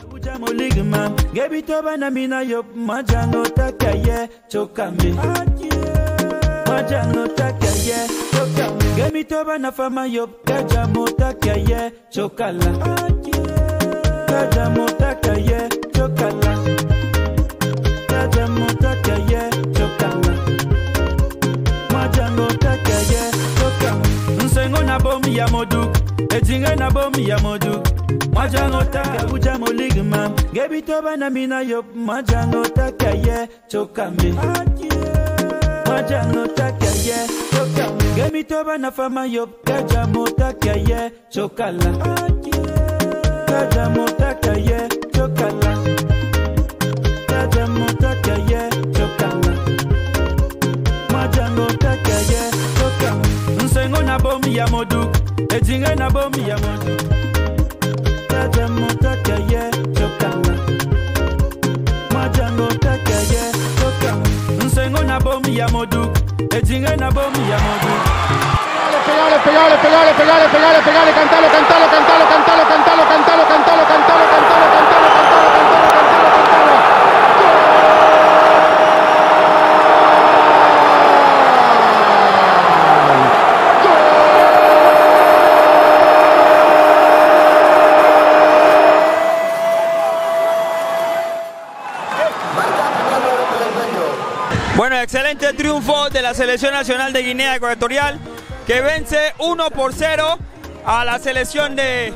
Bueno, excelente triunfo de la Selección Nacional de Guinea Ecuatorial, que vence 1-0 a la selección de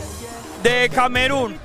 Camerún.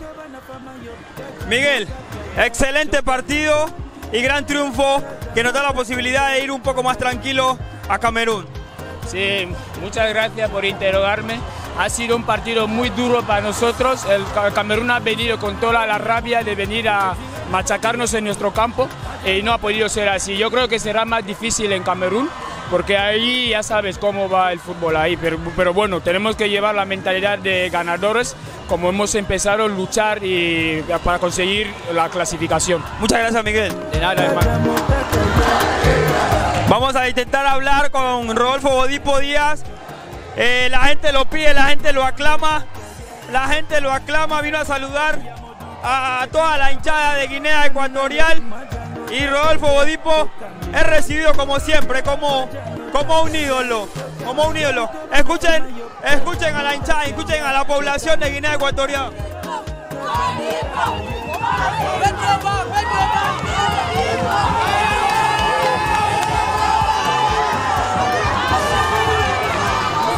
Miguel, excelente partido y gran triunfo que nos da la posibilidad de ir un poco más tranquilo a Camerún. Sí, muchas gracias por interrogarme. Ha sido un partido muy duro para nosotros. El Camerún ha venido con toda la rabia de venir a machacarnos en nuestro campo y no ha podido ser así. Yo creo que será más difícil en Camerún, porque ahí ya sabes cómo va el fútbol ahí, pero bueno, tenemos que llevar la mentalidad de ganadores, como hemos empezado a luchar para conseguir la clasificación. Muchas gracias, Miguel. De nada, hermano. Vamos a intentar hablar con Rodolfo Bodipo Díaz. La gente lo pide, la gente lo aclama, vino a saludar a toda la hinchada de Guinea Ecuatorial, y Rodolfo Bodipo es recibido como siempre, como un ídolo, Escuchen a la hinchada, escuchen a la población de Guinea Ecuatorial.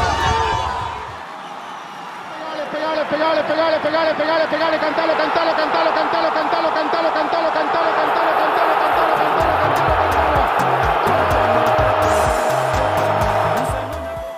Pegale, cantalo.